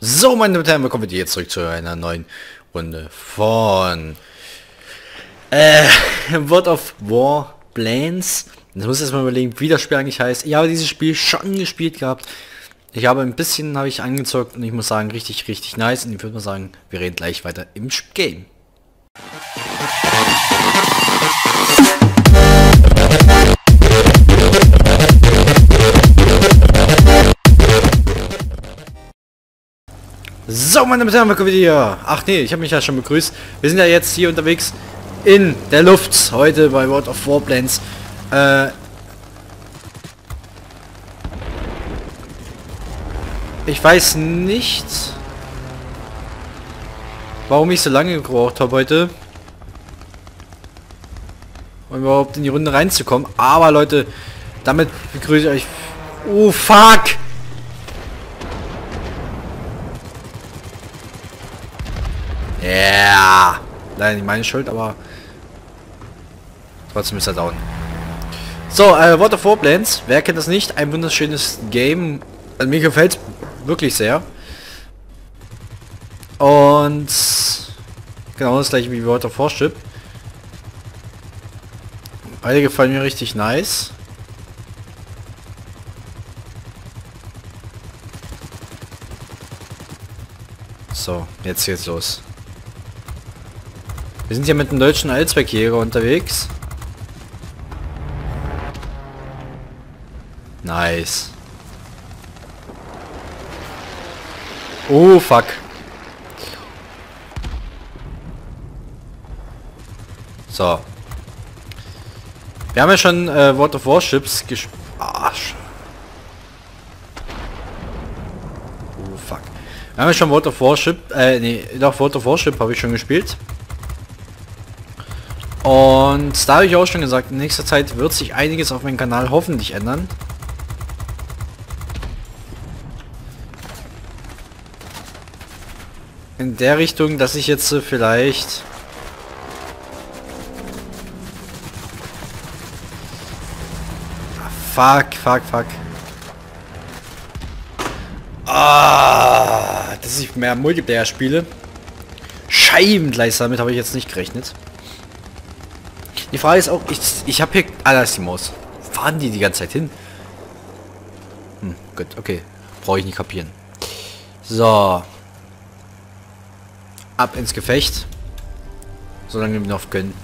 So, meine Damen und Herren, willkommen mit dir zurück zu einer neuen Runde von World of Warplanes. Ich muss jetzt mal überlegen, wie das Spiel eigentlich heißt. Ich habe dieses Spiel schon gespielt gehabt. Ich habe ein bisschen angezockt und ich muss sagen, richtig nice. Und ich würde mal sagen, wir reden gleich weiter im Game. So, meine Damen und Herren, willkommen hier. Ach nee, ich habe mich ja schon begrüßt. Wir sind ja jetzt hier unterwegs in der Luft, heute bei World of Warplanes. Ich weiß nicht, warum ich so lange gebraucht habe heute, um überhaupt in die Runde reinzukommen. Aber Leute, damit begrüße ich euch. Oh, fuck! Ja, yeah. Leider nicht meine Schuld, aber trotzdem ist er down. So, World of Warplanes, wer kennt das nicht? Ein wunderschönes Game. Also mir gefällt es wirklich sehr. Und genau das gleiche wie World of Warship. Beide gefallen mir richtig nice. So, jetzt geht's los. Wir sind hier mit dem deutschen Allzweckjäger unterwegs. Nice. Oh, fuck. So. Wir haben ja schon World of Warships gespielt. Arsch. Oh, fuck. Wir haben ja schon World of Warship, nee, doch World of Warship habe ich schon gespielt. Und da habe ich auch schon gesagt, in nächster Zeit wird sich einiges auf meinem Kanal hoffentlich ändern. In der Richtung, dass ich jetzt vielleicht fuck. Dass ich mehr Multiplayer spiele. Scheibengleich, damit habe ich jetzt nicht gerechnet. Die Frage ist auch, ich habe hier... Ah, da ist die Maus. Fahren die ganze Zeit hin? Gut, okay. Brauche ich nicht kapieren. So. Ab ins Gefecht. Solange wir noch können.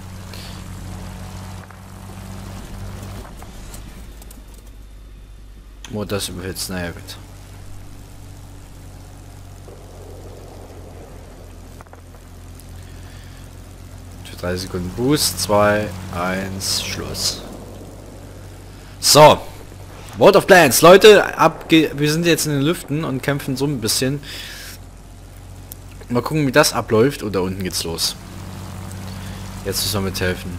Oh, das überhitzt. Naja, gut. Für 3 Sekunden Boost. 2, 1, Schluss. So. World of Planes. Leute, wir sind jetzt in den Lüften und kämpfen so ein bisschen. Mal gucken, wie das abläuft. Und da unten geht's los. Jetzt müssen wir mithelfen.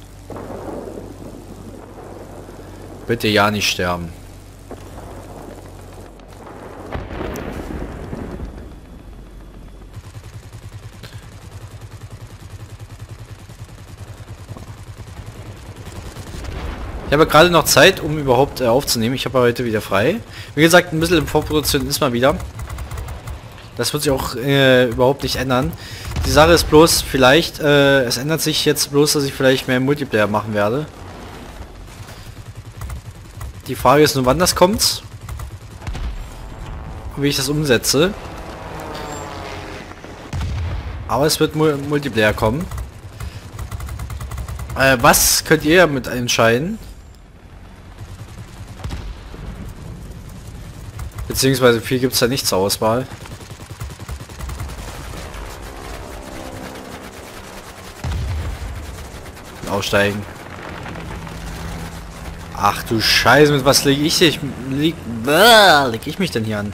Bitte ja nicht sterben. Ich habe gerade noch Zeit, um überhaupt aufzunehmen. Ich habe heute wieder frei. Wie gesagt, ein bisschen in Vorproduktion ist mal wieder. Das wird sich auch überhaupt nicht ändern. Die Sache ist bloß, vielleicht, es ändert sich jetzt bloß, dass ich vielleicht mehr Multiplayer machen werde. Die Frage ist nur, wann das kommt. Und wie ich das umsetze. Aber es wird Multiplayer kommen. Was könnt ihr mit entscheiden? Beziehungsweise viel gibt es da nicht zur Auswahl. Aussteigen. Ach du Scheiße, mit was lege ich mich denn hier an?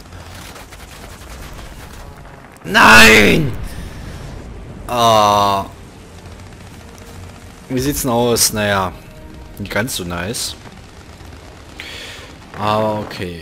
Nein! Ah. Wie sieht's denn aus? Naja, nicht ganz so nice. Aber okay.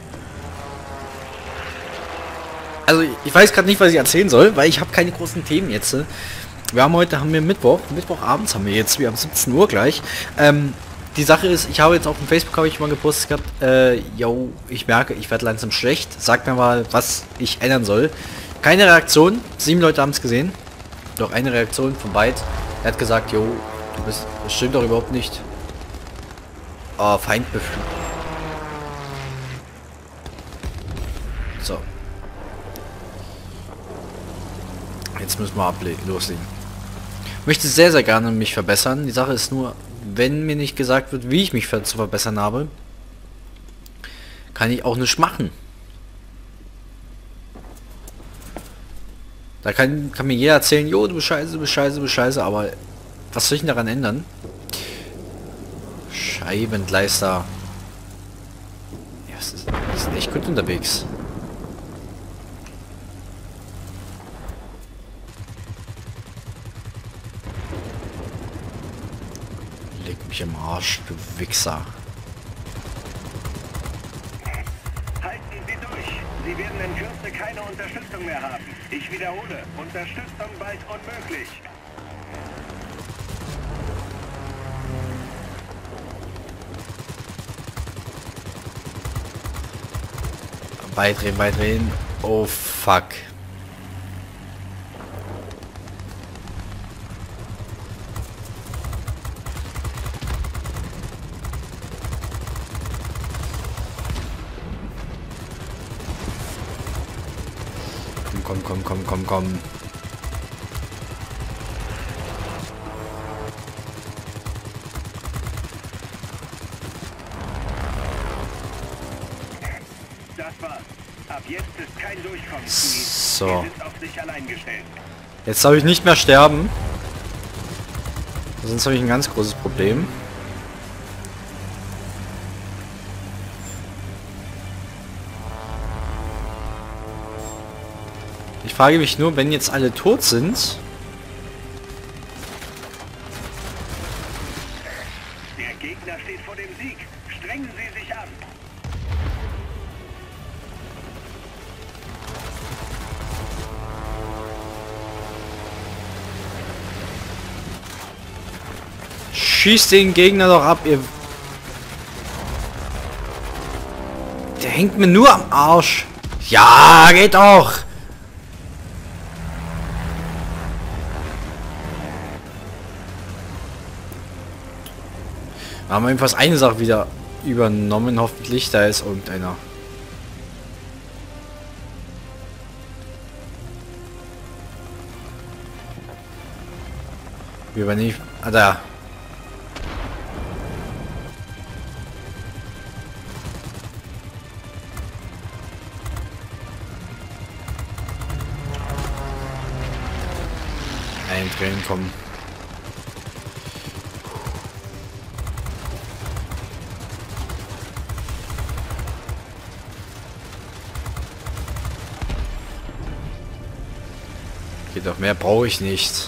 Also ich weiß gerade nicht, was ich erzählen soll, weil ich habe keine großen Themen jetzt. Haben wir Mittwochabends haben wir jetzt, wir haben 17 Uhr gleich. die Sache ist, ich habe jetzt auf dem Facebook habe ich mal gepostet gehabt, yo, ich merke, ich werde langsam schlecht. Sag mir mal, was ich ändern soll. Keine Reaktion. 7 Leute haben es gesehen. Doch eine Reaktion von Byte. Er hat gesagt, yo, das stimmt doch überhaupt nicht. Oh, Feindbefehl. So. Jetzt müssen wir loslegen. Ich möchte sehr, sehr gerne mich verbessern. Die Sache ist nur, wenn mir nicht gesagt wird, wie ich mich zu verbessern habe, kann ich auch nicht machen. Da kann mir jeder erzählen, jo, du bist scheiße, du bist scheiße, du bist scheiße, aber was soll ich denn daran ändern? Scheibengleister. Ja, die sind echt gut unterwegs. Leg mich im Arsch, du Wichser. Halten Sie durch. Sie werden in Kürze keine Unterstützung mehr haben. Ich wiederhole, Unterstützung bald unmöglich. Beidrehen, beidrehen. Oh fuck. Komm. Das war's. Ab jetzt ist kein Durchkommen. So. Sie sind auf sich allein gestellt. Jetzt darf ich nicht mehr sterben. Sonst habe ich ein ganz großes Problem. Ich frage mich nur, wenn jetzt alle tot sind. Der Gegner steht vor dem Sieg. Strengen Sie sich an. Schießt den Gegner doch ab, ihr... Der hängt mir nur am Arsch. Ja, geht doch. Wir haben jedenfalls eine Sache wieder übernommen, hoffentlich. Da ist irgendeiner. Wir übernehmen... Ah, da. Eindrehen, kommen. Geht doch, mehr brauche ich nicht.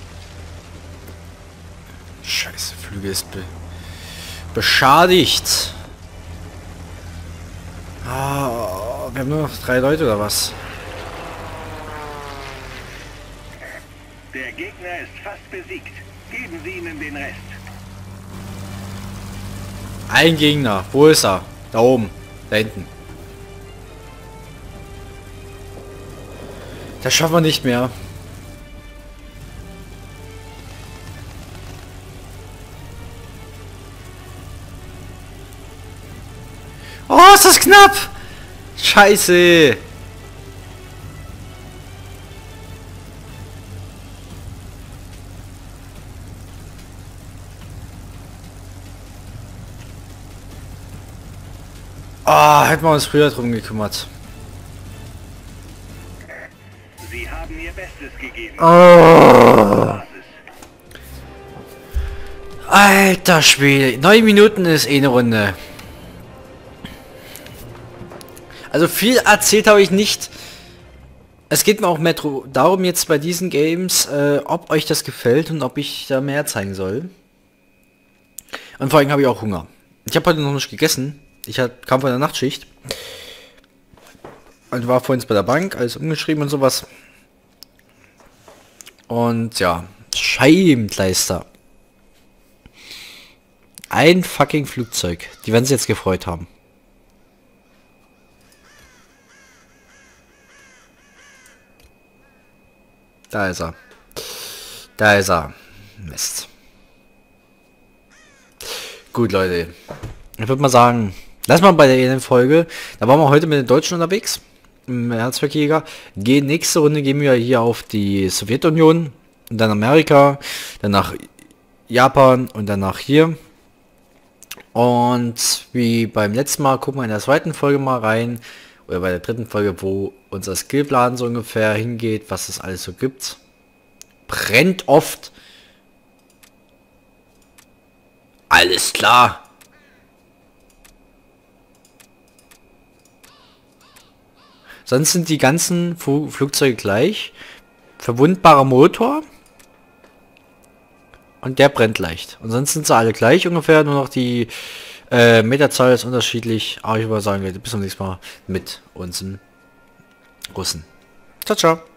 Scheiße, Flügel ist beschadigt. Ah, wir haben nur noch 3 Leute oder was? Der Gegner ist fast besiegt. Geben Sie ihnen den Rest. Ein Gegner. Wo ist er? Da oben. Da hinten. Das schaffen wir nicht mehr. Oh, ist das knapp! Scheiße! Ah, hätten wir uns früher drum gekümmert. Sie haben Ihr Bestes gegeben. Oh. Alter Spiel. 9 Minuten ist eh eine Runde. Also viel erzählt habe ich nicht. Es geht mir auch mehr darum jetzt bei diesen Games, ob euch das gefällt und ob ich da mehr zeigen soll. Und vor allem habe ich auch Hunger. Ich habe heute noch nicht gegessen. Kam von der Nachtschicht. Und war vorhin bei der Bank, alles umgeschrieben und sowas. Und ja, Scheibenkleister. Ein fucking Flugzeug. Die werden sich jetzt gefreut haben. Da ist er. Da ist er. Mist. Gut, Leute. Ich würde mal sagen, lass mal bei der Folge. Da waren wir heute mit den Deutschen unterwegs. Im Herzbergjäger. Nächste Runde gehen wir hier auf die Sowjetunion. Und dann Amerika. Dann nach Japan. Und dann nach hier. Und wie beim letzten Mal gucken wir in der zweiten Folge mal rein. Oder bei der dritten Folge, wo unser Skillplan so ungefähr hingeht. Was es alles so gibt. Brennt oft. Alles klar. Sonst sind die ganzen Flugzeuge gleich. Verwundbarer Motor. Und der brennt leicht. Und sonst sind sie alle gleich ungefähr. Nur noch die Meterzahl ist unterschiedlich. Aber ich würde sagen, Leute, bis zum nächsten Mal mit unseren Russen. Ciao, ciao.